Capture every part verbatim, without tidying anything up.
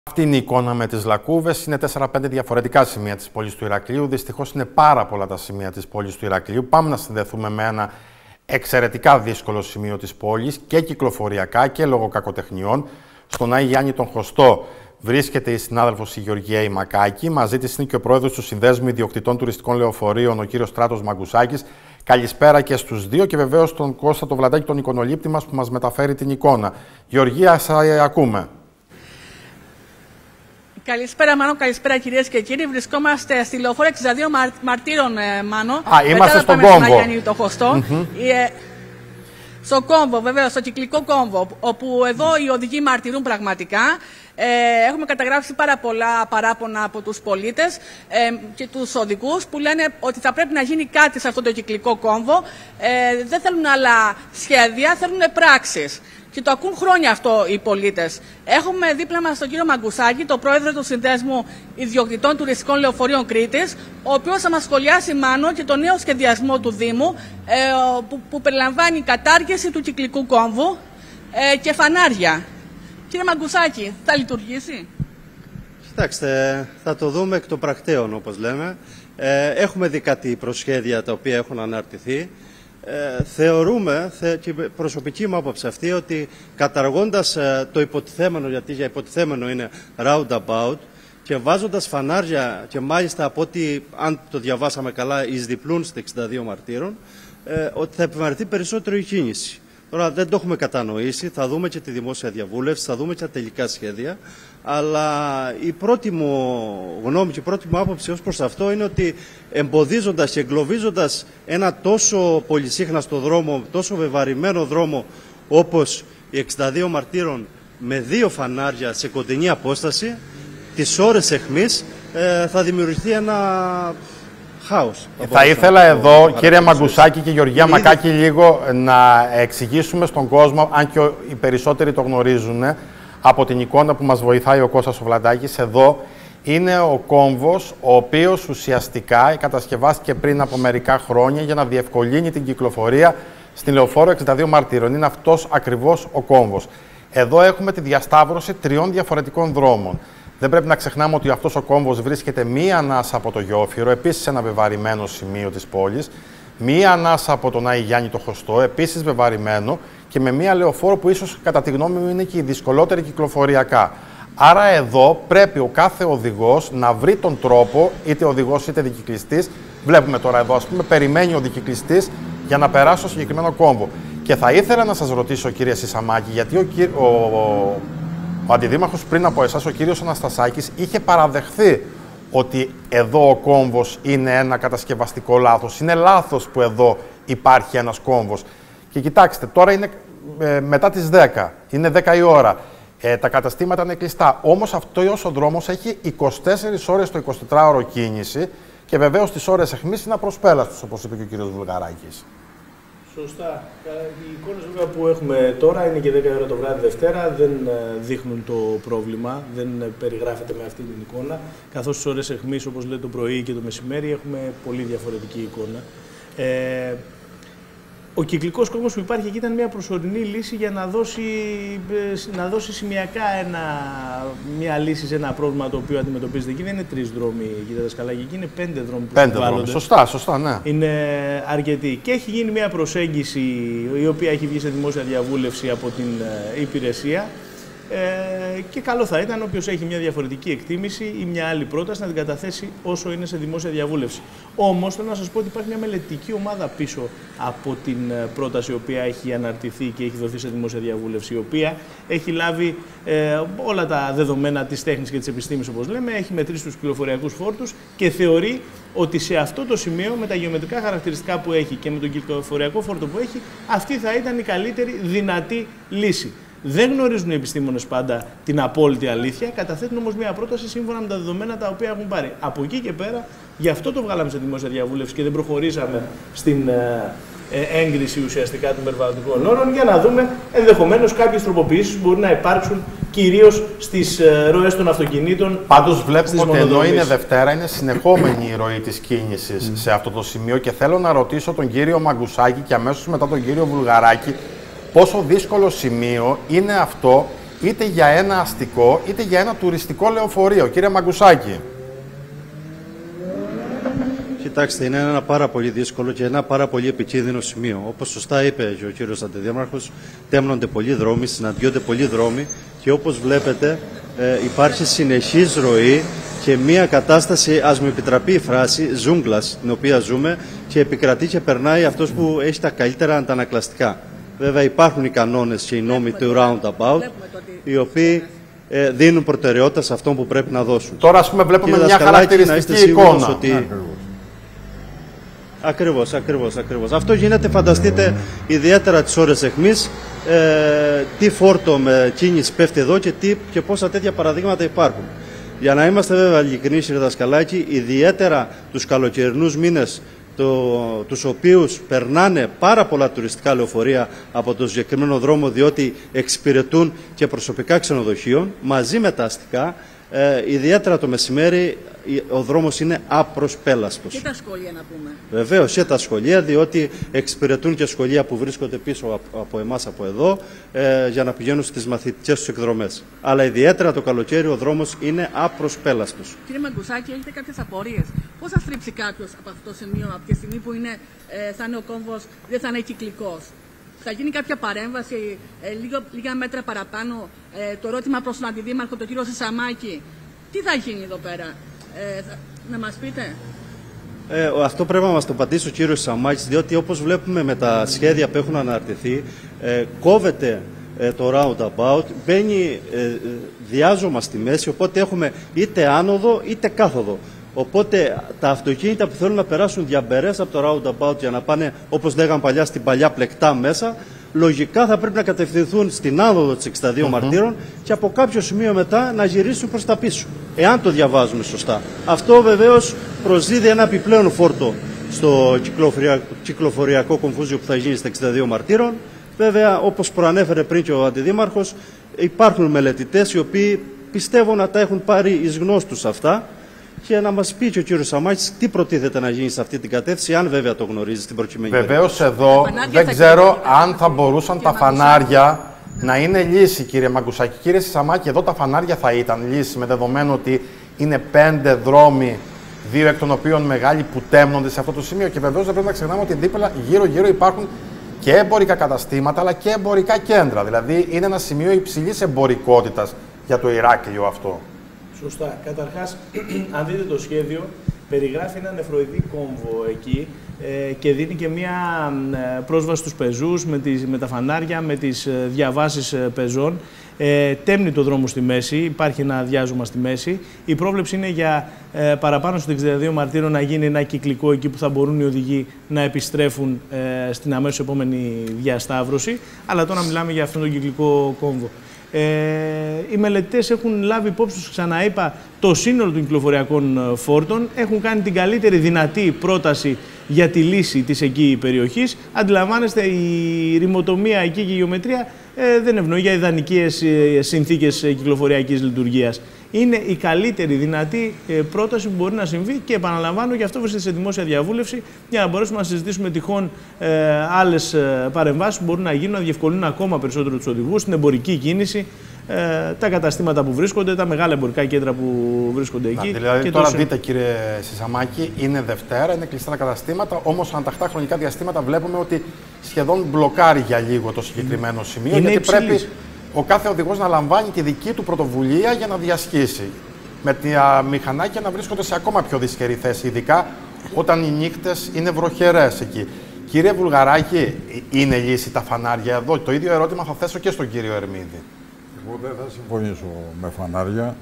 Αυτή είναι η εικόνα με τις Λακκούβες. Είναι τέσσερα πέντε διαφορετικά σημεία της πόλης του Ηρακλείου. Δυστυχώς είναι πάρα πολλά τα σημεία της πόλης του Ηρακλείου. Πάμε να συνδεθούμε με ένα εξαιρετικά δύσκολο σημείο της πόλης και κυκλοφοριακά και λόγω κακοτεχνιών. Στον Άη Γιάννη τον Χωστό βρίσκεται η συνάδελφος η Γεωργία Μακάκη. Μαζί της είναι και ο πρόεδρος του Συνδέσμου Ιδιοκτητών Τουριστικών Λεωφορείων, ο κύριος Στράτος Μαγκουσάκης. Καλησπέρα και στους δύο και βεβαίως τον Κώστα το Βλαντάκη, τον εικονολήπτη μας που μας μεταφέρει την εικόνα. Γεωργία, σας ακούμε. Καλησπέρα, Μάνο. Καλησπέρα, κυρίες και κύριοι. Βρισκόμαστε στη λεωφόρο εξήντα δύο Μαρτύρων, Μάνο. Α, είμαστε στον κόμβο. Γιάννη, το Χωστό. Mm-hmm. ε, στο κόμβο, βεβαίως, στο κυκλικό κόμβο, όπου εδώ οι οδηγοί μαρτυρούν πραγματικά. Ε, έχουμε καταγράψει πάρα πολλά παράπονα από τους πολίτες ε, και τους οδηγούς που λένε ότι θα πρέπει να γίνει κάτι σε αυτό το κυκλικό κόμβο. Ε, δεν θέλουν άλλα σχέδια, θέλουν πράξεις. Και το ακούν χρόνια αυτό οι πολίτες. Έχουμε δίπλα μας τον κύριο Μαγκουσάκη, τον πρόεδρο του Συνδέσμου Ιδιοκτητών Τουριστικών Λεωφορείων Κρήτης, ο οποίος θα μας σχολιάσει μάλλον και το νέο σχεδιασμό του Δήμου, ε, που, που περιλαμβάνει κατάργηση του κυκλικού κόμβου ε, και φανάρια. Κύριε Μαγκουσάκη, θα λειτουργήσει? Κοιτάξτε, θα το δούμε εκ των πρακτέων, όπως λέμε. Ε, έχουμε δει κάτι προσχέδια τα οποία έχουν αναρτηθεί. Ε, θεωρούμε, θε, και προσωπική μου άποψη αυτή, ότι καταργώντας ε, το υποτιθέμενο, γιατί για υποτιθέμενο είναι roundabout, και βάζοντας φανάρια, και μάλιστα από ότι, αν το διαβάσαμε καλά, εις διπλούν στα εξήντα δύο Μαρτύρων, ε, ότι θα επιβαρυνθεί περισσότερο η κίνηση. Τώρα δεν το έχουμε κατανοήσει, θα δούμε και τη δημόσια διαβούλευση, θα δούμε και τα τελικά σχέδια, αλλά η πρώτη μου γνώμη και η πρώτη μου άποψη ως προς αυτό είναι ότι εμποδίζοντας και εγκλωβίζοντας ένα τόσο πολυσύχναστο δρόμο, τόσο βεβαρημένο δρόμο όπως η εξήντα δύο Μαρτύρων με δύο φανάρια σε κοντινή απόσταση, τις ώρες αιχμής ε, θα δημιουργηθεί ένα χάος. Θα ήθελα εδώ, κύριε Μαγκουσάκη και Γεωργία Ήδη... Μακάκη, λίγο να εξηγήσουμε στον κόσμο, αν και οι περισσότεροι το γνωρίζουν, από την εικόνα που μας βοηθάει ο Κώστας ο Βλαντάκης. Εδώ είναι ο κόμβος, ο οποίος ουσιαστικά κατασκευάστηκε πριν από μερικά χρόνια για να διευκολύνει την κυκλοφορία στην λεωφόρο εξήντα δύο Μαρτύρων. Είναι αυτός ακριβώς ο κόμβος. Εδώ έχουμε τη διασταύρωση τριών διαφορετικών δρόμων. Δεν πρέπει να ξεχνάμε ότι αυτός ο κόμβος βρίσκεται μία ανάσα από το Γιόφυρο, επίσης ένα βεβαρημένο σημείο της πόλης, μία ανάσα από τον Άη Γιάννη το Χωστό, επίσης βεβαρημένο, και με μία λεωφόρο που ίσως κατά τη γνώμη μου είναι και η δυσκολότερη κυκλοφοριακά. Άρα εδώ πρέπει ο κάθε οδηγός να βρει τον τρόπο, είτε οδηγός είτε δικυκλιστής. Βλέπουμε τώρα εδώ, ας πούμε, περιμένει ο δικυκλιστής για να περάσει στο συγκεκριμένο κόμβο. Και θα ήθελα να σας ρωτήσω, κύριε Σισαμάκη, γιατί ο, ο, ο, ο αντιδήμαρχος πριν από εσάς, ο κύριος Αναστασάκης, είχε παραδεχθεί ότι εδώ ο κόμβος είναι ένα κατασκευαστικό λάθος. Είναι λάθος που εδώ υπάρχει ένας κόμβος. Και κοιτάξτε, τώρα είναι ε, μετά τις δέκα, είναι δέκα η ώρα, ε, τα καταστήματα είναι κλειστά. Όμως αυτός ο δρόμος έχει είκοσι τέσσερις ώρες το εικοσιτετράωρο κίνηση και βεβαίως τις ώρες αιχμής είναι απροσπέλαστος, όπως είπε και ο κύριος Βουλγαράκης. Σωστά. Οι εικόνες που έχουμε τώρα είναι και δέκα η ώρα το βράδυ Δευτέρα, δεν δείχνουν το πρόβλημα, δεν περιγράφεται με αυτή την εικόνα. Καθώς τις ώρες αιχμής, όπως λέει το πρωί και το μεσημέρι, έχουμε πολύ διαφορετική εικόνα. Ε, Ο κυκλικός κόμβος που υπάρχει εκεί ήταν μια προσωρινή λύση για να δώσει, να δώσει σημειακά ένα, μια λύση σε ένα πρόβλημα το οποίο αντιμετωπίζεται εκεί. Δεν είναι τρεις δρόμοι, κύριε Δασκαλάκη, εκεί είναι πέντε δρόμοι που πέντε δρόμοι. Σωστά, σωστά, ναι. Είναι αρκετοί. Και έχει γίνει μια προσέγγιση η οποία έχει βγει σε δημόσια διαβούλευση από την υπηρεσία. Ε, και καλό θα ήταν όποιος έχει μια διαφορετική εκτίμηση ή μια άλλη πρόταση να την καταθέσει όσο είναι σε δημόσια διαβούλευση. Όμως θέλω να σας πω ότι υπάρχει μια μελετική ομάδα πίσω από την πρόταση η οποία έχει αναρτηθεί και έχει δοθεί σε δημόσια διαβούλευση, η οποία έχει λάβει ε, όλα τα δεδομένα της τέχνης και της επιστήμης, όπως λέμε, έχει μετρήσει τους κυκλοφοριακούς φόρτους και θεωρεί ότι σε αυτό το σημείο, με τα γεωμετρικά χαρακτηριστικά που έχει και με τον κυκλοφοριακό φόρτο που έχει, αυτή θα ήταν η καλύτερη δυνατή λύση. Δεν γνωρίζουν οι επιστήμονες πάντα την απόλυτη αλήθεια, καταθέτουν όμως μια πρόταση σύμφωνα με τα δεδομένα τα οποία έχουν πάρει. Από εκεί και πέρα, γι' αυτό το βγάλαμε σε δημόσια διαβούλευση και δεν προχωρήσαμε στην ε, ε, έγκριση ουσιαστικά των περιβαλλοντικών όρων, για να δούμε ενδεχομένως κάποιες τροποποιήσεις που μπορεί να υπάρξουν κυρίως στις ε, ροές των αυτοκινήτων. Πάντως βλέπουμε ότι ενώ είναι Δευτέρα, είναι συνεχόμενη η ροή της κίνησης mm. σε αυτό το σημείο, και θέλω να ρωτήσω τον κύριο Μαγκουσάκη και αμέσως μετά τον κύριο Βουλγαράκη πόσο δύσκολο σημείο είναι αυτό είτε για ένα αστικό, είτε για ένα τουριστικό λεωφορείο. Κύριε Μαγκουσάκη. Κοιτάξτε, είναι ένα πάρα πολύ δύσκολο και ένα πάρα πολύ επικίνδυνο σημείο. Όπως σωστά είπε και ο κύριος Αντιδήμαρχος, τέμνονται πολλοί δρόμοι, συναντιόνται πολλοί δρόμοι και όπως βλέπετε ε, υπάρχει συνεχής ροή και μια κατάσταση, ας μου επιτραπεί η φράση, ζούγκλας, την οποία ζούμε και επικρατεί και περνάει αυτός που έχει τα καλύτερα αντανακλαστικά. Βέβαια υπάρχουν οι κανόνες και οι νόμοι του roundabout, οι οποίοι ε, δίνουν προτεραιότητα σε αυτό που πρέπει να δώσουν. Τώρα, ας πούμε, βλέπουμε μια χαρακτηριστική εικόνα. Ότι... Ακριβώς, ακριβώς, ακριβώς. Αυτό γίνεται, φανταστείτε, ιδιαίτερα τις ώρες αιχμής, ε, τι φόρτο με κίνηση πέφτει εδώ και, τι, και πόσα τέτοια παραδείγματα υπάρχουν. Για να είμαστε βέβαια ειλικρινείς, κύριε Δασκαλάκη, ιδιαίτερα τους καλοκαιρινούς μήνες, το, τους οποίους περνάνε πάρα πολλά τουριστικά λεωφορεία από το συγκεκριμένο δρόμο, διότι εξυπηρετούν και προσωπικά ξενοδοχείων, μαζί με τα αστικά, ε, ιδιαίτερα το μεσημέρι, ο δρόμος είναι απροσπέλαστος. Και τα σχολεία, να πούμε. Βεβαίως και τα σχολεία, διότι εξυπηρετούν και σχολεία που βρίσκονται πίσω από, από εμάς από εδώ, ε, για να πηγαίνουν στις μαθητικές τους εκδρομές. Αλλά ιδιαίτερα το καλοκαίρι ο δρόμος είναι απροσπέλαστος. Κύριε Μαγκουσάκη, έχετε κάποιες απορίες? Πώς θα στρίψει κάποιος από αυτό το σημείο, από τη στιγμή που είναι, ε, θα είναι ο κόμβος, δεν θα είναι κυκλικός? Θα γίνει κάποια παρέμβαση, ε, λίγο, λίγα μέτρα παραπάνω? Ε, το ερώτημα προς τον Αντιδήμαρχο, τον κύριο Σισαμάκη, τι θα γίνει εδώ πέρα? Ε, θα, να μας πείτε. Ε, αυτό πρέπει να μας το απαντήσει ο κύριος Σαμάκης, διότι όπως βλέπουμε με τα σχέδια που έχουν αναρτηθεί, ε, κόβεται ε, το roundabout, μπαίνει ε, διάζωμα στη μέση, οπότε έχουμε είτε άνοδο είτε κάθοδο. Οπότε τα αυτοκίνητα που θέλουν να περάσουν διαμπερές από το roundabout για να πάνε, όπως λέγαν παλιά, στην παλιά πλεκτά μέσα, λογικά θα πρέπει να κατευθυνθούν στην άνοδο της εξήντα δύο uh-huh. Μαρτύρων και από κάποιο σημείο μετά να γυρίσουν προς τα πίσω, εάν το διαβάζουμε σωστά. Αυτό βεβαίως προσδίδει ένα επιπλέον φόρτο στο κυκλοφοριακό, κυκλοφοριακό κομφούζιο που θα γίνει στα εξήντα δύο Μαρτύρων. Βέβαια, όπως προανέφερε πριν και ο Αντιδήμαρχος, υπάρχουν μελετητές οι οποίοι πιστεύω να τα έχουν πάρει εις γνώστους αυτά και να μας πει και ο κύριος Σαμάκης τι προτίθεται να γίνει σε αυτή την κατεύθυνση, αν βέβαια το γνωρίζει στην προκειμένη. Βεβαίως εδώ δεν ξέρω αν θα μπορούσαν τα φανάρια να είναι λύση, κύριε Μαγκουσάκη. Κύριε Σαμάκη, εδώ τα φανάρια θα ήταν λύση, με δεδομένο ότι είναι πέντε δρόμοι, δύο εκ των οποίων μεγάλοι που τέμνονται σε αυτό το σημείο. Και βεβαίως δεν πρέπει να ξεχνάμε ότι δίπλα γύρω-γύρω υπάρχουν και εμπορικά καταστήματα αλλά και εμπορικά κέντρα. Δηλαδή είναι ένα σημείο υψηλής εμπορικότητας για το Ηράκλειο αυτό. Σωστά. Καταρχάς, αν δείτε το σχέδιο, περιγράφει ένα νεφροειδή κόμβο εκεί ε, και δίνει και μια ε, πρόσβαση στους πεζούς με, τις, με τα φανάρια, με τις ε, διαβάσεις ε, πεζών. Ε, τέμνει το δρόμο στη μέση, υπάρχει ένα διάζωμα στη μέση. Η πρόβλεψη είναι για ε, παραπάνω στο εξήντα δύο Μαρτύρων να γίνει ένα κυκλικό εκεί που θα μπορούν οι οδηγοί να επιστρέφουν ε, στην αμέσως επόμενη διασταύρωση. Αλλά τώρα μιλάμε για αυτόν τον κυκλικό κόμβο. Ε, οι μελετητές έχουν λάβει υπόψη τους, ξαναείπα, το σύνολο των κυκλοφοριακών φόρτων, έχουν κάνει την καλύτερη δυνατή πρόταση για τη λύση της εκεί περιοχής. Αντιλαμβάνεστε, η ρημοτομία εκεί και η γεωμετρία ε, δεν ευνοεί για ιδανικές ε, συνθήκες κυκλοφοριακής λειτουργίας. Είναι η καλύτερη δυνατή ε, πρόταση που μπορεί να συμβεί και επαναλαμβάνω, γι' αυτό βρίσκεται σε δημόσια διαβούλευση για να μπορέσουμε να συζητήσουμε τυχόν ε, άλλες ε, παρεμβάσεις που μπορούν να γίνουν, να διευκολύνουν ακόμα περισσότερο τους οδηγούς, την εμπορική κίνηση, ε, τα καταστήματα που βρίσκονται, τα μεγάλα εμπορικά κέντρα που βρίσκονται εκεί. Να, δηλαδή και τώρα τόσο... δείτε, κύριε Σισαμάκη, είναι Δευτέρα, είναι κλειστά τα καταστήματα, όμως ανατακτά χρονικά διαστήματα βλέπουμε ότι σχεδόν μπλοκάρει για λίγο το συγκεκριμένο σημείο, είναι γιατί υψηλής. πρέπει ο κάθε οδηγός να λαμβάνει τη δική του πρωτοβουλία για να διασχίσει. Με τα μηχανάκια να βρίσκονται σε ακόμα πιο δυσχερή θέση, ειδικά όταν οι νύχτες είναι βροχερές εκεί. Κύριε Βουλγαράκη, είναι λύση τα φανάρια εδώ? Το ίδιο ερώτημα θα θέσω και στον κύριο Ερμίδη. Εγώ δεν θα συμφωνήσω με φανάρια.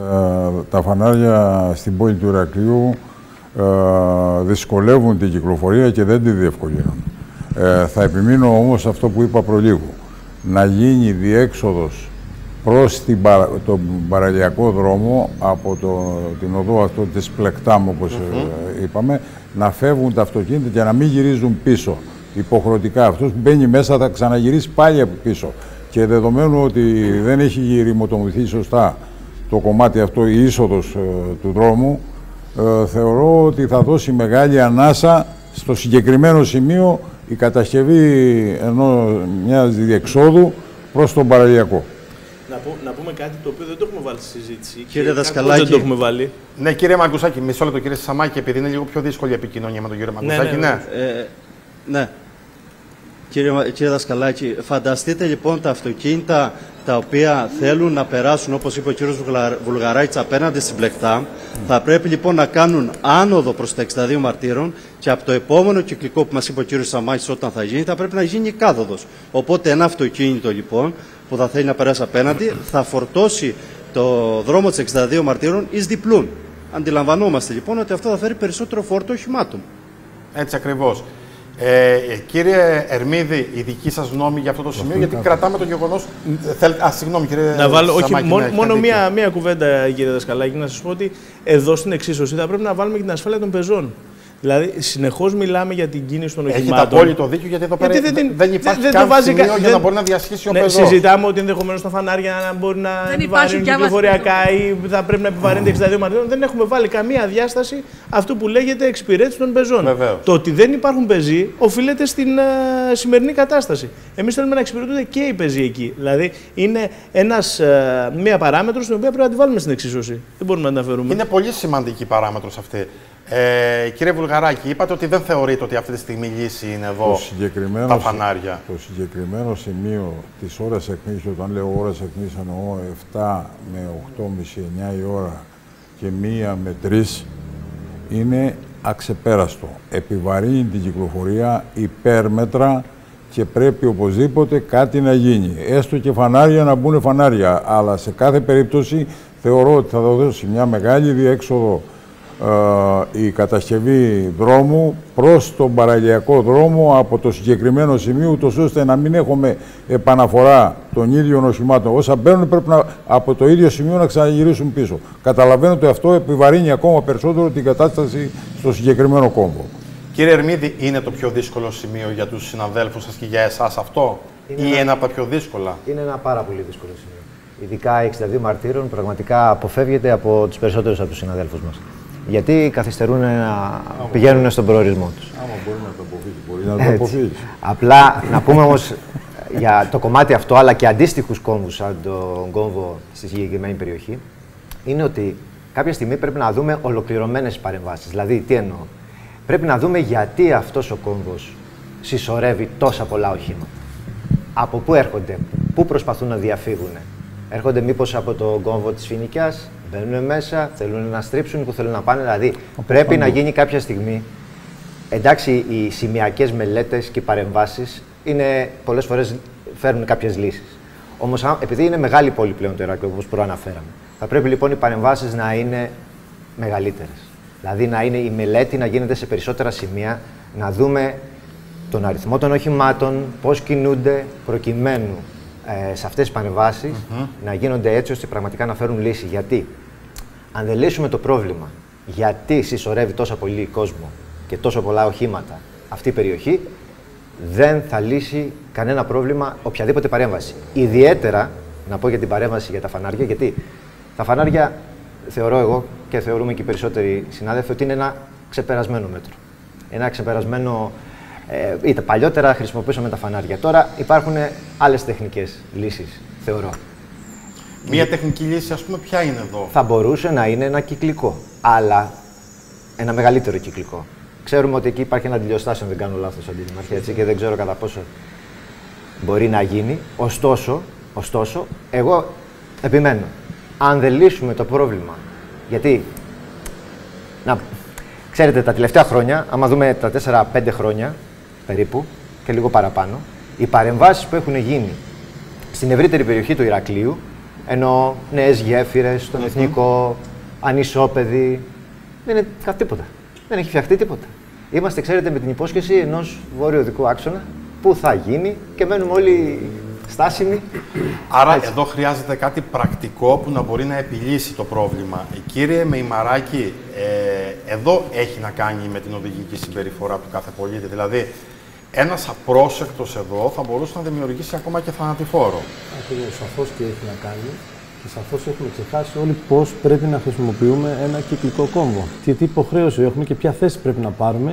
Ε, τα φανάρια στην πόλη του Ηρακλείου ε, δυσκολεύουν την κυκλοφορία και δεν τη διευκολύνουν. Ε, θα επιμείνω όμως αυτό που είπα προλίγου. Να γίνει διέξοδος προς την, τον παραλιακό δρόμο από το, την οδό αυτό της Πλεκτάμ, όπως mm-hmm. είπαμε, να φεύγουν τα αυτοκίνητα και να μην γυρίζουν πίσω. Υποχρεωτικά αυτός που μπαίνει μέσα θα ξαναγυρίσει πάλι από πίσω. Και δεδομένου ότι δεν έχει ρημοτομηθεί σωστά το κομμάτι αυτό, η είσοδος ε, του δρόμου, ε, θεωρώ ότι θα δώσει μεγάλη ανάσα στο συγκεκριμένο σημείο η κατασκευή ενός μιας διεξόδου προς τον παραλιακό. Να, πω, να πούμε κάτι το οποίο δεν το έχουμε βάλει στη συζήτηση. Κύριε Δασκαλάκη. Δεν το έχουμε βάλει. Ναι, κύριε Μαγκουσάκη, μισό λεπτό, κύριε Σαμάκη, επειδή είναι λίγο πιο δύσκολη η επικοινωνία με τον κύριο Μαγκουσάκη. Ναι. ναι, ναι. Ε, ναι. Κύριε, κύριε Δασκαλάκη, φανταστείτε λοιπόν τα αυτοκίνητα τα οποία θέλουν να περάσουν, όπως είπε ο κύριος Βουλγαράκης, απέναντι στην Πλεκτά. Mm. Θα πρέπει λοιπόν να κάνουν άνοδο προς τα εξήντα δύο Μαρτύρων και από το επόμενο κυκλικό που μας είπε ο κύριος Σαμάκης όταν θα γίνει, θα πρέπει να γίνει κάθοδος. Οπότε ένα αυτοκίνητο λοιπόν που θα θέλει να περάσει απέναντι θα φορτώσει το δρόμο της εξήντα δύο Μαρτύρων εις διπλούν. Αντιλαμβανόμαστε λοιπόν ότι αυτό θα φέρει περισσότερο φόρτο οχημάτων. Έτσι ακριβώς. Ε, κύριε Ερμίδη, η δική σας γνώμη για αυτό το σημείο, γιατί κρατάμε το γεγονός. Α, συγγνώμη, κύριε Να βάλω, όχι, Σαμάκη, μόνο, ναι, μόνο μία, μία κουβέντα, κύριε Δασκαλάκη, να σας πω ότι εδώ στην εξίσωση θα πρέπει να βάλουμε και την ασφάλεια των πεζών. Δηλαδή, συνεχώς μιλάμε για την κίνηση των οχημάτων. Έχετε απόλυτο δίκιο, γιατί εδώ πέρα γιατί δεν, δεν υπάρχει δεν, καν δεν σημείο κα... για δεν... να μπορεί να διασχίσει ο ναι, πεζός. Συζητάμε ότι ενδεχομένως τα φανάρια να μπορεί να επιβαρύνουν κυκλοφοριακά ή θα πρέπει να επιβαρύνεται εξήντα δύο Μαρτίων. Δεν έχουμε βάλει καμία διάσταση αυτού που λέγεται εξυπηρέτηση των πεζών. Βεβαίως. Το ότι δεν υπάρχουν πεζοί οφείλεται στην uh, σημερινή κατάσταση. Εμείς θέλουμε να εξυπηρετούνται και οι πεζοί εκεί. Δηλαδή, είναι ένας, uh, μία παράμετρο στην οποία πρέπει να τη βάλουμε στην εξίσωση. Δεν μπορούμε να την αφαιρούμε. Είναι πολύ σημαντική παράμετρος αυτή. Ε, κύριε Βουλγαράκη, είπατε ότι δεν θεωρείτε ότι αυτή τη στιγμή λύση είναι εδώ τα φανάρια. Το συγκεκριμένο σημείο της ώρας εκκίνησης, όταν λέω ώρας εκκίνησης εννοώ επτά με οκτώ και μισή, εννιά η ώρα και μία με τρεις, είναι αξεπέραστο. Επιβαρύνει την κυκλοφορία υπέρμετρα και πρέπει οπωσδήποτε κάτι να γίνει. Έστω και φανάρια να μπουν φανάρια, αλλά σε κάθε περίπτωση θεωρώ ότι θα δώσει μια μεγάλη διέξοδο Uh, η κατασκευή δρόμου προς τον παραλιακό δρόμο από το συγκεκριμένο σημείο, ούτως ώστε να μην έχουμε επαναφορά των ίδιων οχημάτων. Όσα μπαίνουν πρέπει να, από το ίδιο σημείο να ξαναγυρίσουν πίσω. Καταλαβαίνω ότι αυτό επιβαρύνει ακόμα περισσότερο την κατάσταση στο συγκεκριμένο κόμβο. Κύριε Ερμίδη, είναι το πιο δύσκολο σημείο για τους συναδέλφους σας και για εσάς αυτό, είναι ή ένα, ένα από τα πιο δύσκολα? Είναι ένα πάρα πολύ δύσκολο σημείο. Ειδικά εξήντα δύο Μαρτύρων πραγματικά αποφεύγεται από τους περισσότερους από τους συναδέλφους μας. Γιατί καθυστερούν να άμα πηγαίνουν μπορεί. στον προορισμό τους. Άμα μπορεί να το αποφύγει, μπορεί να το αποφύγει. Απλά να πούμε όμως για το κομμάτι αυτό, αλλά και αντίστοιχους κόμβους σαν τον κόμβο στη συγκεκριμένη περιοχή, είναι ότι κάποια στιγμή πρέπει να δούμε ολοκληρωμένες παρεμβάσεις. Δηλαδή, τι εννοώ. Πρέπει να δούμε γιατί αυτός ο κόμβος συσσωρεύει τόσα πολλά οχήματα. Από πού έρχονται, πού προσπαθούν να διαφύγουν. Έρχονται μήπως από τον κόμβο της Φοινικιάς, μπαίνουν μέσα, θέλουν να στρίψουν, που θέλουν να πάνε. Δηλαδή, από πρέπει πάνω. να γίνει κάποια στιγμή. Εντάξει, οι σημειακές μελέτες και οι παρεμβάσεις είναι πολλές φορές φέρνουν κάποιες λύσεις. Όμως, επειδή είναι μεγάλη πόλη πλέον το Ηράκλειο, όπως προαναφέραμε, θα πρέπει λοιπόν οι παρεμβάσεις να είναι μεγαλύτερες. Δηλαδή, να είναι η μελέτη να γίνεται σε περισσότερα σημεία, να δούμε τον αριθμό των οχημάτων, πώς κινούνται, προκειμένου ε, σε αυτές τις παρεμβάσεις mm-hmm. να γίνονται έτσι ώστε πραγματικά να φέρουν λύση. Γιατί, αν δεν λύσουμε το πρόβλημα, γιατί συσσωρεύει τόσο πολύ κόσμο και τόσο πολλά οχήματα αυτή η περιοχή, δεν θα λύσει κανένα πρόβλημα οποιαδήποτε παρέμβαση. Ιδιαίτερα, να πω για την παρέμβαση για τα φανάρια, γιατί τα φανάρια θεωρώ εγώ και θεωρούμε και οι περισσότεροι συνάδελφοι ότι είναι ένα ξεπερασμένο μέτρο. Ένα ξεπερασμένο. Ε, είτε παλιότερα χρησιμοποιούσαμε τα φανάρια. Τώρα υπάρχουν άλλες τεχνικές λύσεις, θεωρώ. Μία τεχνική λύση, ας πούμε, ποια είναι εδώ? Θα μπορούσε να είναι ένα κυκλικό, αλλά ένα μεγαλύτερο κυκλικό. Ξέρουμε ότι εκεί υπάρχει ένα αντιλιοστάσιο, αν δεν κάνω λάθος, αντιδημαρχία, έτσι, και δεν ξέρω κατά πόσο μπορεί να γίνει. Ωστόσο, ωστόσο, εγώ επιμένω. Αν δεν λύσουμε το πρόβλημα, γιατί, να, ξέρετε, τα τελευταία χρόνια, άμα δούμε τα τέσσερα πέντε χρόνια περίπου και λίγο παραπάνω, οι παρεμβάσεις που έχουν γίνει στην ευρύτερη περιοχή του Ηρακλείου, ενώ νέες γέφυρες, στον mm-hmm. εθνικό, ανισόπεδη, δεν είναι τίποτα. Δεν έχει φτιαχτεί τίποτα. Είμαστε, ξέρετε, με την υπόσχεση ενός βόρειο-οδικού άξονα που θα γίνει και μένουμε όλοι στάσιμοι. Άρα έτσι. Εδώ χρειάζεται κάτι πρακτικό που να μπορεί να επιλύσει το πρόβλημα. Κύριε Μεϊμαράκη, ε, εδώ έχει να κάνει με την οδηγική συμπεριφορά του κάθε πολίτη. Δηλαδή, ένας απρόσεκτος εδώ θα μπορούσε να δημιουργήσει ακόμα και θανατηφόρο. Ακριβώς, σαφώς και έχει να κάνει. Και σαφώς έχουμε ξεχάσει όλοι πώς πρέπει να χρησιμοποιούμε ένα κυκλικό κόμβο. Και τι υποχρέωση έχουμε και ποια θέση πρέπει να πάρουμε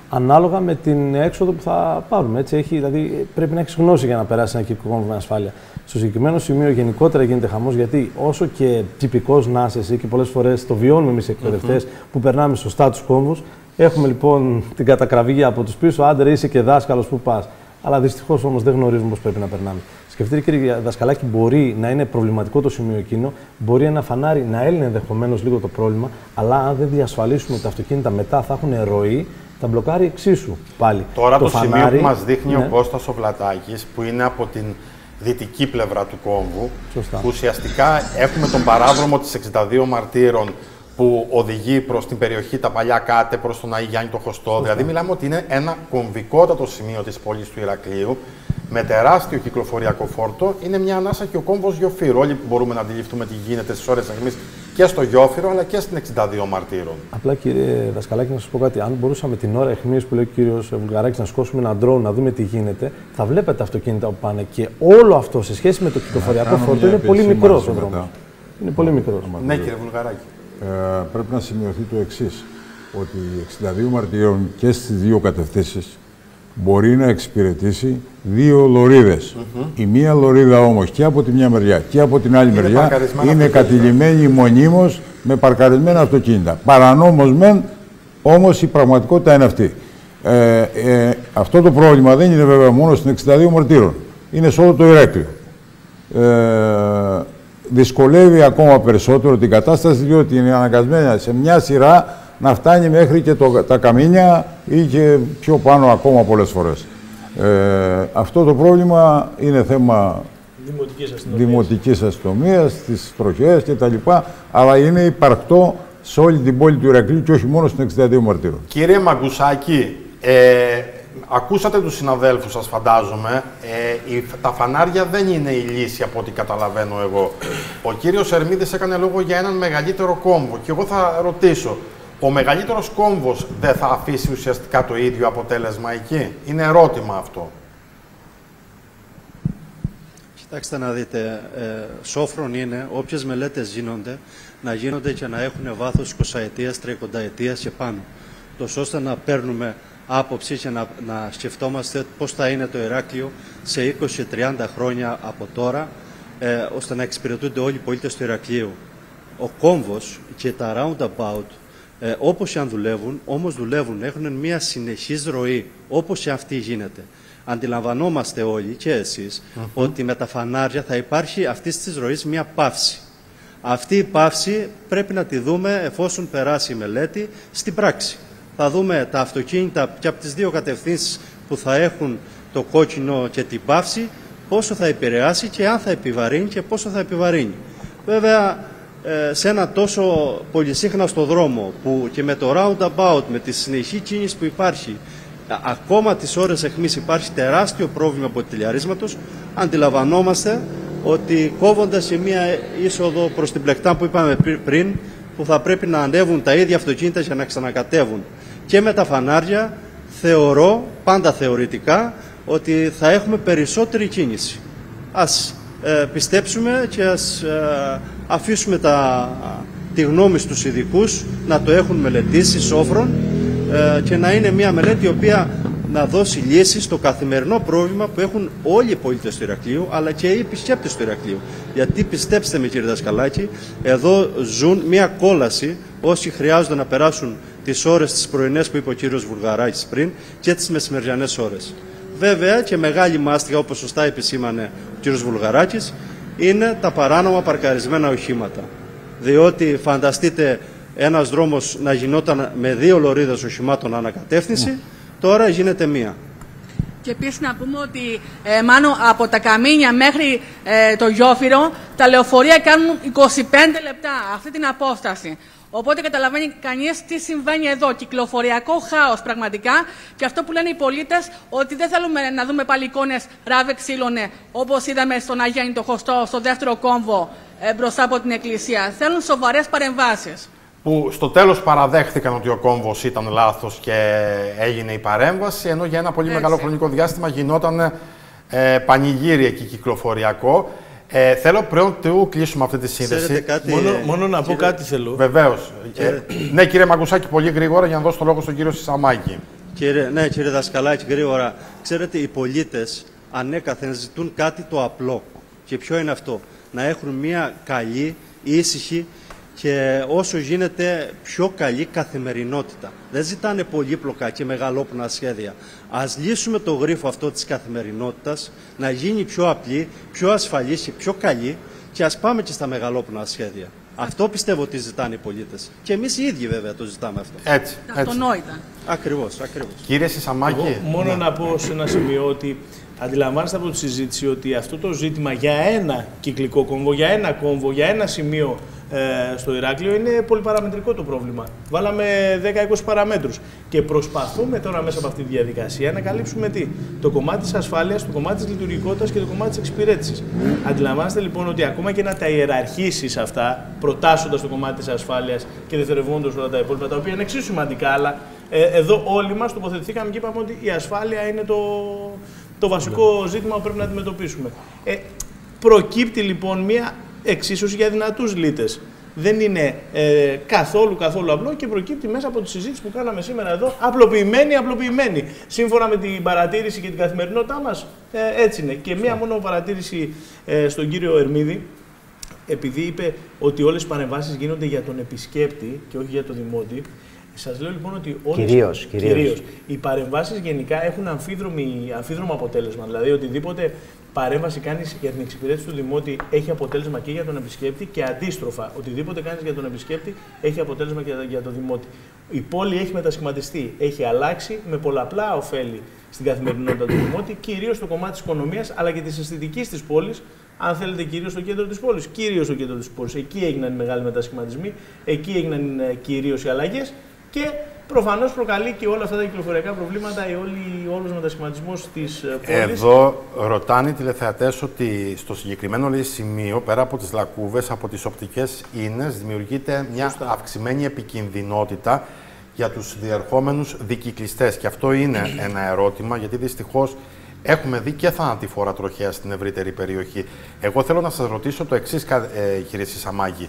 ανάλογα με την έξοδο που θα πάρουμε. Έτσι, έχει, δηλαδή, πρέπει να έχει γνώση για να περάσει ένα κυκλικό κόμβο με ασφάλεια. Στο συγκεκριμένο σημείο γενικότερα γίνεται χαμός, γιατί όσο και τυπικός να είσαι εσύ, και πολλές φορές το βιώνουμε εμείς οι εκπαιδευτές mm-hmm. που περνάμε σωστά τους κόμβους, έχουμε λοιπόν την κατακραυγή από τους πίσω, άντε είσαι και δάσκαλος που πας. Αλλά δυστυχώς όμως δεν γνωρίζουμε πώς πρέπει να περνάμε. Σκεφτείτε, κύριε Δασκαλάκη, μπορεί να είναι προβληματικό το σημείο εκείνο, μπορεί ένα φανάρι να έλυνε ενδεχομένως λίγο το πρόβλημα, αλλά αν δεν διασφαλίσουμε τα αυτοκίνητα μετά θα έχουν ροή, θα μπλοκάρει εξίσου πάλι. Τώρα το, το φανάρι, σημείο που μας δείχνει ναι. ο Κώστας ο Βλατάκης, που είναι από την δυτική πλευρά του κόμβου, Σωστά. που ουσιαστικά έχουμε τον παράδρομο της εξήντα δύο Μαρτύρων που οδηγεί προς την περιοχή τα παλιά Κάτε, προς τον Άη Γιάννη το Χωστό. Σωστά. Δηλαδή μιλάμε ότι είναι ένα κομβικότατο σημείο της πόλης του Ηρακλείου, με τεράστιο κυκλοφοριακό φόρτο. Είναι μια ανάσα και ο κόμβος Γιοφύρου. Όλοι μπορούμε να αντιληφθούμε τι γίνεται στις ώρες αιχμής και στο Γιόφυρο αλλά και στην εξήντα δύο Μαρτύρων. Απλά, κύριε Δασκαλάκη, να σας πω κάτι. Αν μπορούσαμε την ώρα αιχμής που λέει ο κύριος Βουλγαράκης να σηκώσουμε ένα ντρόουν να δούμε τι γίνεται, θα βλέπετε αυτοκίνητα που πάνε και όλο αυτό σε σχέση με το κυκλοφοριακό φόρτο είναι πολύ μικρός ο δρόμος. Είναι πολύ μικρός. Ναι, κύριε Βουλγαράκη. Ε, πρέπει να σημειωθεί το εξής, ότι η εξήντα δύο Μαρτύρων και στις δύο κατευθύνσεις μπορεί να εξυπηρετήσει δύο λωρίδες. Mm-hmm. Η μία λωρίδα όμως και από τη μια μεριά και από την άλλη είναι μεριά είναι κατηλημένη μονίμως με παρκαρισμένα αυτοκίνητα. Παρανόμως μεν, όμως η πραγματικότητα είναι αυτή. Ε, ε, αυτό το πρόβλημα δεν είναι βέβαια μόνο στην εξήντα δύο Μαρτύρων. Είναι σε όλο το Ηράκλειο. Ε, δυσκολεύει ακόμα περισσότερο την κατάσταση, διότι είναι αναγκασμένα σε μια σειρά να φτάνει μέχρι και το, τα καμίνια ή και πιο πάνω ακόμα πολλές φορές. Ε, αυτό το πρόβλημα είναι θέμα δημοτικής αστυνομίας, δημοτικής αστυνομίας τις τροχές κτλ. Αλλά είναι υπαρκτό σε όλη την πόλη του Ηρακλείου και όχι μόνο στην εξήντα δύο Μαρτύρων. Κύριε Μαγκουσάκη, ε, ακούσατε τους συναδέλφους σας, φαντάζομαι. Ε, η, τα φανάρια δεν είναι η λύση από ό,τι καταλαβαίνω εγώ. Ο κύριος Ερμίδης έκανε λόγο για έναν μεγαλύτερο κόμβο και εγώ θα ρωτήσω, ο μεγαλύτερος κόμβος δεν θα αφήσει ουσιαστικά το ίδιο αποτέλεσμα εκεί? Είναι ερώτημα αυτό. Κοιτάξτε να δείτε, ε, σόφρον είναι όποιες μελέτες γίνονται να γίνονται και να έχουν βάθος εικοσαετίας, τριακονταετίας και πάνω. Τόσο ώστε να παίρνουμε άποψη και να, να σκεφτόμαστε πώς θα είναι το Ηράκλειο σε είκοσι με τριάντα χρόνια από τώρα, ε, ώστε να εξυπηρετούνται όλοι οι πολίτες του Ηρακλείου. Ο κόμβος και τα roundabout, Ε, όπως και αν δουλεύουν, όμως δουλεύουν, έχουν μια συνεχής ροή, όπως και αυτή γίνεται. Αντιλαμβανόμαστε όλοι, και εσείς, mm-hmm. ότι με τα φανάρια θα υπάρχει αυτής της ροής μια παύση. Αυτή η παύση πρέπει να τη δούμε εφόσον περάσει η μελέτη στην πράξη. Θα δούμε τα αυτοκίνητα και από τις δύο κατευθύνσεις που θα έχουν το κόκκινο και την παύση, πόσο θα επηρεάσει και αν θα επιβαρύνει και πόσο θα επιβαρύνει. Βέβαια, σε ένα τόσο πολυσύχναστο δρόμο που και με το roundabout, με τη συνεχή κίνηση που υπάρχει, ακόμα τις ώρες αιχμής υπάρχει τεράστιο πρόβλημα ποτηλιαρίσματος, αντιλαμβανόμαστε ότι κόβοντας σε μία είσοδο προς την πλεκτά που είπαμε πριν, που θα πρέπει να ανέβουν τα ίδια αυτοκίνητα για να ξανακατεύουν και με τα φανάρια, θεωρώ, πάντα θεωρητικά, ότι θα έχουμε περισσότερη κίνηση. Ας ε, πιστέψουμε και ας ε, αφήσουμε τα, τη γνώμη στους ειδικούς να το έχουν μελετήσει σόφρον ε, και να είναι μια μελέτη η οποία να δώσει λύσεις στο καθημερινό πρόβλημα που έχουν όλοι οι πολίτες του Ηρακλείου, αλλά και οι επισκέπτες του Ηρακλείου. Γιατί πιστέψτε με, κύριε Δασκαλάκη, εδώ ζουν μια κόλαση όσοι χρειάζονται να περάσουν τις ώρες τις πρωινές που είπε ο κύριος Βουλγαράκης πριν και τις μεσημεριανές ώρες. Βέβαια και μεγάλη μάστιγα, όπως σωστά επισήμανε ο κύριος Βουλγαράκης, είναι τα παράνομα παρκαρισμένα οχήματα. Διότι φανταστείτε ένας δρόμος να γινόταν με δύο λωρίδες οχημάτων ανακατεύθυνση, τώρα γίνεται μία. Και επίσης να πούμε ότι ε, μάλλον από τα Καμίνια μέχρι ε, το Γιόφυρο τα λεωφορεία κάνουν είκοσι πέντε λεπτά αυτή την απόσταση. Οπότε καταλαβαίνει κανείς τι συμβαίνει εδώ. Κυκλοφοριακό χάος πραγματικά. Και αυτό που λένε οι πολίτες, ότι δεν θέλουμε να δούμε πάλι εικόνες ράβε ξύλωνε, όπως είδαμε στον Αγιάννη το Χωστό, στο δεύτερο κόμβο ε, μπροστά από την εκκλησία. Θέλουν σοβαρές παρεμβάσεις. Που στο τέλος παραδέχθηκαν ότι ο κόμβος ήταν λάθος και έγινε η παρέμβαση, ενώ για ένα πολύ Έτσι. μεγάλο χρονικό διάστημα γινόταν ε, πανηγύρι εκεί κυκλοφοριακό. Ε, θέλω πριν του κλείσουμε αυτή τη σύνδεση. Κάτι, μόνο, μόνο να κύριε... πω κάτι θέλω. Βεβαίως. Ε, ναι, κύριε Μαγκουσάκη, πολύ γρήγορα για να δώσω το λόγο στον κύριο Σισαμάκη. Κύριε, ναι, κύριε Δασκαλάκη, γρήγορα. Ξέρετε, οι πολίτες ανέκαθεν ζητούν κάτι το απλό. Και ποιο είναι αυτό? Να έχουν μια καλή, ήσυχη και όσο γίνεται πιο καλή καθημερινότητα. Δεν ζητάνε πολύπλοκα και μεγαλόπνοα σχέδια. Ας λύσουμε το γρίφο αυτό της καθημερινότητας, να γίνει πιο απλή, πιο ασφαλής και πιο καλή και ας πάμε και στα μεγαλόπνοα σχέδια. Αυτό πιστεύω ότι ζητάνε οι πολίτες. Και εμείς οι ίδιοι βέβαια το ζητάμε αυτό. Έτσι. Αυτονόητα. Ακριβώς, ακριβώς. Κύριε Σισαμάκη. Μόνο ναι. να πω σε ένα σημείο ότι αντιλαμβάνεστε από τη συζήτηση ότι αυτό το ζήτημα για ένα κυκλικό κόμβο, για ένα κόμβο, για ένα σημείο ε, στο Ηράκλειο είναι πολυπαραμετρικό το πρόβλημα. Βάλαμε δέκα είκοσι παραμέτρους και προσπαθούμε τώρα μέσα από αυτή τη διαδικασία να καλύψουμε τι? Το κομμάτι της ασφάλειας, το κομμάτι της λειτουργικότητας και το κομμάτι της εξυπηρέτησης. Αντιλαμβάνεστε λοιπόν ότι ακόμα και να τα ιεραρχήσεις αυτά, προτάσσοντας το κομμάτι της ασφάλειας και δευτερευόντως όλα τα υπόλοιπα, τα οποία είναι εξίσου σημαντικά, αλλά ε, εδώ όλοι μας τοποθετηθήκαμε και είπαμε ότι η ασφάλεια είναι το, το βασικό ζήτημα που πρέπει να αντιμετωπίσουμε. Ε, προκύπτει λοιπόν μια εξίσωση για δυνατούς λύτες. Δεν είναι ε, καθόλου καθόλου απλό και προκύπτει μέσα από τη συζήτηση που κάναμε σήμερα εδώ απλοποιημένη, απλοποιημένη. Σύμφωνα με την παρατήρηση και την καθημερινότητά μας, ε, έτσι είναι. Και μία μόνο παρατήρηση ε, στον κύριο Ερμίδη, επειδή είπε ότι όλες οι παρεμβάσεις γίνονται για τον επισκέπτη και όχι για τον δημότη. Σας λέω λοιπόν ότι όλες κυρίως, κυρίως. κυρίως, οι παρεμβάσεις γενικά έχουν αμφίδρομο αποτέλεσμα. Δηλαδή, οτιδήποτε παρέμβαση κάνεις για την εξυπηρέτηση του δημότη έχει αποτέλεσμα και για τον επισκέπτη και αντίστροφα. Οτιδήποτε κάνεις για τον επισκέπτη έχει αποτέλεσμα και για τον δημότη. Η πόλη έχει μετασχηματιστεί, έχει αλλάξει με πολλαπλά ωφέλη στην καθημερινότητα του δημότη, κυρίως στο κομμάτι της οικονομίας αλλά και της αισθητικής της πόλης. Αν θέλετε, κυρίως στο κέντρο της πόλης. Κυρίως στο κέντρο της πόλης. Εκεί έγιναν οι μεγάλοι μετασχηματισμοί, εκεί έγιναν κυρίως οι αλλαγές. Και προφανώς προκαλεί και όλα αυτά τα κυκλοφοριακά προβλήματα ο όλος ο μετασχηματισμός της πόλης. Εδώ ρωτάνε οι τηλεθεατές ότι στο συγκεκριμένο λέει, σημείο, πέρα από τις λακκούβες, από τις οπτικές ίνες, δημιουργείται μια Σωστά. αυξημένη επικινδυνότητα για τους διερχόμενους δικυκλιστές. Και αυτό είναι ένα ερώτημα, γιατί δυστυχώς έχουμε δει και θανατηφόρα τροχαία στην ευρύτερη περιοχή. Εγώ θέλω να σας ρωτήσω το εξής, ε, κύριε Σισαμάκη.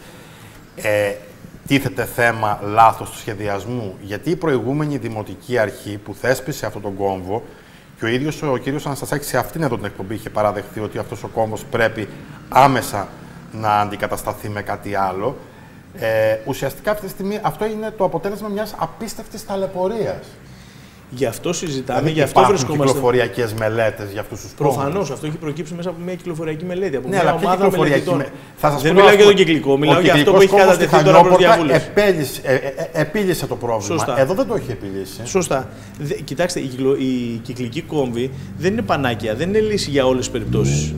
Ε, Τίθεται θέμα λάθος του σχεδιασμού, γιατί η προηγούμενη δημοτική αρχή που θέσπισε αυτόν τον κόμβο και ο ίδιος ο κύριος Αναστασάκης σε αυτήν εδώ την εκπομπή είχε παραδεχθεί ότι αυτός ο κόμβος πρέπει άμεσα να αντικατασταθεί με κάτι άλλο. Ε, ουσιαστικά αυτή τη στιγμή αυτό είναι το αποτέλεσμα μιας απίστευτης ταλαιπωρίας. Γι' αυτό συζητάμε, δηλαδή, γι' αυτό βρισκόμαστε. Υπάρχουν κυκλοφοριακές μελέτες για αυτούς τους κόμβους. Προφανώς, αυτό έχει προκύψει μέσα από μια κυκλοφοριακή μελέτη. Από ναι, μια αλλά ομάδα μελετητών. Με... Θα σας Δεν πω, μιλάω για τον κυκλικό, μιλάω για αυτό που έχει κατατεθεί τώρα προς διαβούλευση. Επέλυσε, ε, ε, ε, επίλυσε το πρόβλημα. Σωστά. Εδώ δεν το έχει επιλύσει. Σωστά. Δε, κοιτάξτε, η, κυκλο, η κυκλική κόμβη δεν είναι πανάκια, δεν είναι λύση για όλες τις περιπτώσεις.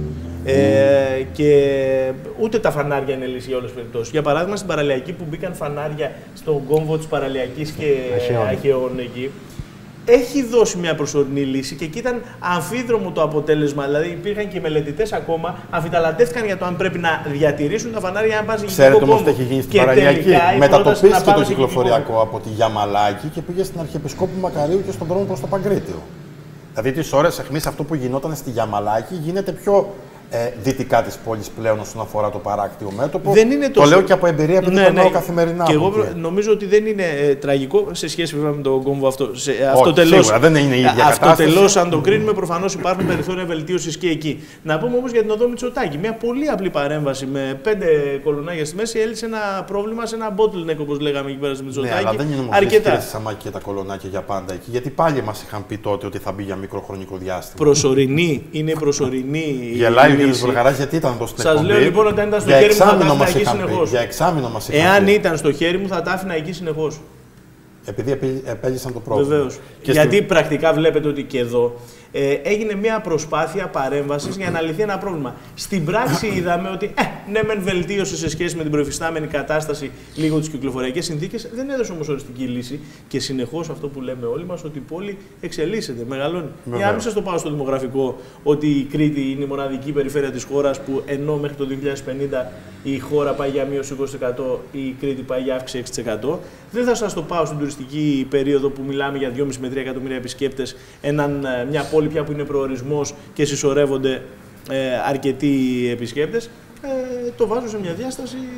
Ε, και ούτε τα φανάρια είναι λύση για όλες τις περιπτώσεις. Για παράδειγμα, στην παραλιακή που μπήκαν φανάρια στον κόμβο της παραλιακής και Αχαιών εκεί, έχει δώσει μια προσωρινή λύση και εκεί ήταν αμφίδρομο το αποτέλεσμα. Δηλαδή, υπήρχαν και μελετητές ακόμα, αμφιταλαντεύτηκαν για το αν πρέπει να διατηρήσουν τα φανάρια αν πάνε σε κυκλικό κόμβο. Ξέρετε όμως τι έχει γίνει στην παραλιακή. Μετατοπίστηκε το κυκλοφοριακό από τη Γιαμαλάκη και πήγε στην Αρχιεπισκόπου Μακαρίου και στον δρόμο προς το Παγκρίτιο. Δηλαδή, τις ώρες αιχμής αυτό που γινόταν στη Γιαμαλάκη γίνεται πιο ε, δυτικά της πόλης πλέον όσον αφορά το παράκτιο μέτωπο. Δεν είναι το τόσο... λέω και από εμπειρία επειδή ναι, περνάω ναι. καθημερινά. Και εγώ εκεί. νομίζω ότι δεν είναι ε, τραγικό σε σχέση βέβαια με τον κόμβο αυτό. Σε, Όχι, αυτό τελώς, σίγουρα, δεν είναι η ίδια αυτοτελώς, αν το κρίνουμε, προφανώς υπάρχουν περιθώρια βελτίωσης και εκεί. Να πούμε όμως για την οδό Μητσοτάκη. Μια πολύ απλή παρέμβαση με πέντε κολονάκια στη μέση έλυσε ένα πρόβλημα σε ένα bottleneck, όπως λέγαμε εκεί πέρα στη Μητσοτάκη. Ναι, αλλά δεν είναι όμως αρκετά. Σαμάκη και τα κολονάκια για πάντα εκεί. Γιατί πάλι μας είχαν πει τότε ότι θα μπει για μικροχρονικό διάστημα. Προσωρινή, είναι προσωρινή. Γελάει ο κ. Βουλγαράς γιατί ήταν εδώ στην εκπομπή. Σας λέω λοιπόν ότι αν ήταν στο χέρι μου θα τα άφηνα εκεί συνεχώς. Για εξάμηνο μας είχαν Εάν πει. ήταν στο χέρι μου θα τα άφηνα εκεί συνεχώς. Επειδή επέλυσαν το πρόβλημα. Βεβαίως. Γιατί στην... πρακτικά βλέπετε ότι και εδώ ε, έγινε μια προσπάθεια παρέμβασης για να λυθεί ένα πρόβλημα. Στην πράξη είδαμε ότι ε, ναι, μεν βελτίωσε σε σχέση με την προϊφιστάμενη κατάσταση λίγο τις κυκλοφοριακές συνθήκες, δεν έδωσε όμως οριστική λύση και συνεχώς αυτό που λέμε όλοι μας ότι η πόλη εξελίσσεται, μεγαλώνει. Για να μην σας το πάω στο δημογραφικό ότι η Κρήτη είναι η μοναδική περιφέρεια της χώρας που ενώ μέχρι το δύο χιλιάδες πενήντα η χώρα πάει για μείωση είκοσι τοις εκατό, η Κρήτη πάει για αύξηση έξι τοις εκατό. Δεν θα σας το πάω στην τουριστική περίοδο που μιλάμε για δυόμισι με τρία εκατομμύρια επισκέπτες, έναν, μια πόλη πια που είναι προορισμός και συσσωρεύονται ε, αρκετοί επισκέπτες. Ε, το βάζω σε μια διάσταση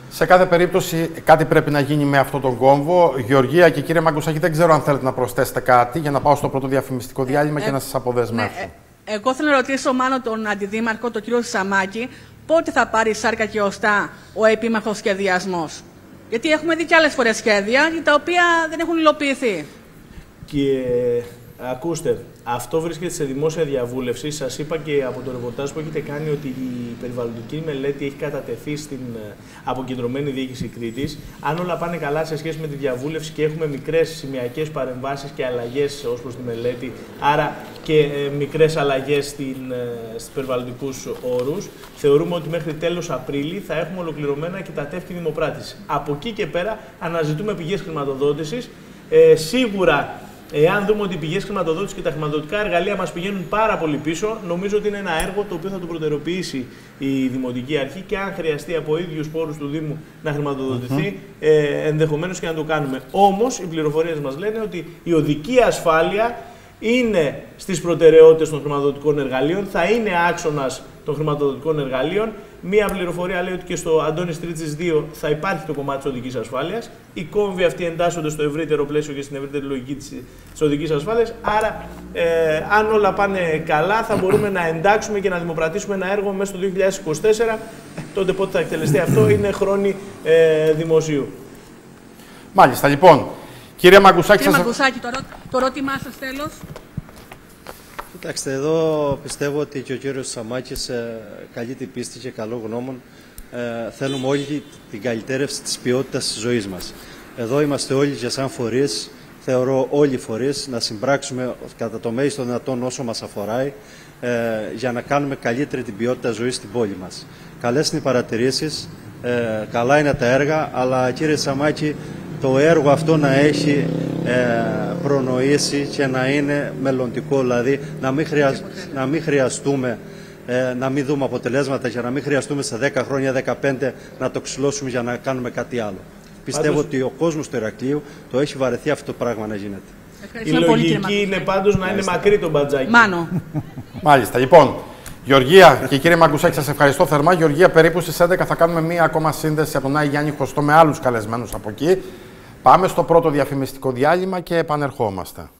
Σε κάθε περίπτωση κάτι πρέπει να γίνει με αυτόν τον κόμβο. Γεωργία και κύριε Μαγκουσάκη, δεν ξέρω αν θέλετε να προσθέσετε κάτι για να πάω στο πρώτο διαφημιστικό διάλειμμα ε, και ε, να σας αποδεσμεύσω. Ναι, ε, εγώ θέλω να ρωτήσω μάλλον τον αντιδήμαρχο, τον κύριο Σαμάκη, πότε θα πάρει σάρκα και οστά ο επίμαχος σχεδιασμός. Γιατί έχουμε δει και άλλες φορές σχέδια τα οποία δεν έχουν υλοποιηθεί. Και ακούστε, αυτό βρίσκεται σε δημόσια διαβούλευση. Σας είπα και από το ρεπορτάζ που έχετε κάνει ότι η περιβαλλοντική μελέτη έχει κατατεθεί στην αποκεντρωμένη διοίκηση Κρήτης. Αν όλα πάνε καλά σε σχέση με τη διαβούλευση και έχουμε μικρές σημειακές παρεμβάσεις και αλλαγές ως προς τη μελέτη, άρα και ε, μικρές αλλαγές στην, ε, στους περιβαλλοντικούς όρους, θεωρούμε ότι μέχρι τέλος Απρίλη θα έχουμε ολοκληρωμένα και τα τεύχη δημοπράτηση. Από εκεί και πέρα αναζητούμε πηγές χρηματοδότησης. Ε, σίγουρα, εάν δούμε ότι οι πηγές χρηματοδότησης και τα χρηματοδοτικά εργαλεία μας πηγαίνουν πάρα πολύ πίσω, νομίζω ότι είναι ένα έργο το οποίο θα το προτεραιοποιήσει η Δημοτική Αρχή και αν χρειαστεί από ίδιους πόρους του Δήμου να χρηματοδοτηθεί, mm-hmm. ε, ενδεχομένως και να το κάνουμε. Όμως, οι πληροφορίες μας λένε ότι η οδική ασφάλεια είναι στις προτεραιότητες των χρηματοδοτικών εργαλείων, θα είναι άξονας των χρηματοδοτικών εργαλείων. Μία πληροφορία λέει ότι και στο Αντώνης Τρίτσης δύο θα υπάρχει το κομμάτι της οδικής ασφάλειας. Οι κόμβοι αυτοί εντάσσονται στο ευρύτερο πλαίσιο και στην ευρύτερη λογική της, της οδικής ασφάλειας. Άρα, ε, αν όλα πάνε καλά, θα μπορούμε να εντάξουμε και να δημοπρατήσουμε ένα έργο μέσα στο δύο χιλιάδες είκοσι τέσσερα. Τότε πότε θα εκτελεστεί αυτό είναι χρόνοι ε, δημοσίου. Μάλιστα, λοιπόν. Κύριε Μαγκουσάκη, Κύριε σας... Μαγκουσάκη, το, ρω... το ερώτημά σας τέλος. Κοιτάξτε, εδώ πιστεύω ότι και ο κύριος Σαμάκης ε, καλή την πίστη και καλό γνώμων. Ε, θέλουμε όλη την καλυτέρευση της ποιότητας της ζωής μας. Εδώ είμαστε όλοι και σαν φορείς, θεωρώ όλοι οι φορείς, να συμπράξουμε κατά το μέγιστο δυνατόν όσο μας αφορά ε, για να κάνουμε καλύτερη την ποιότητα ζωής στην πόλη μας. Καλές είναι οι παρατηρήσεις, ε, καλά είναι τα έργα, αλλά κύριε Σαμάκη, το έργο αυτό να έχει ε, προνοήσει και να είναι μελλοντικό, δηλαδή να μην, χρειαζ... να μην χρειαστούμε ε, να μην δούμε αποτελέσματα και να μην χρειαστούμε σε δέκα χρόνια, δεκαπέντε να το ξυλώσουμε για να κάνουμε κάτι άλλο. Πιστεύω πάντως... ότι ο κόσμος του Ηρακλείου το έχει βαρεθεί αυτό το πράγμα να γίνεται. Η λογική πολύ, είναι πάντως να είναι μακρύ το μπατζάκι. Μάνο. Μάλιστα. Λοιπόν, Γεωργία και κύριε Μαγκουσάκη, σας ευχαριστώ θερμά. Γεωργία, περίπου στις έντεκα θα κάνουμε μία ακόμα σύνδεση από τον Άγιο Γιάννη Χωστό με άλλους καλεσμένους από εκεί. Πάμε στο πρώτο διαφημιστικό διάλειμμα και επανερχόμαστε.